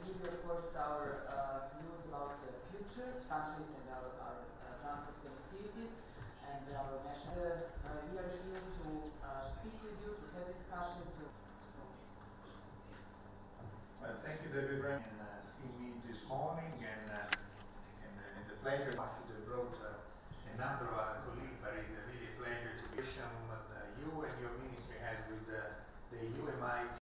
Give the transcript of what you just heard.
give you, of course, our views about the future countries and our transport connectivities and our national. We are here to speak with you, to have discussions. Well, thank you, David, and see me this morning, and it's a pleasure.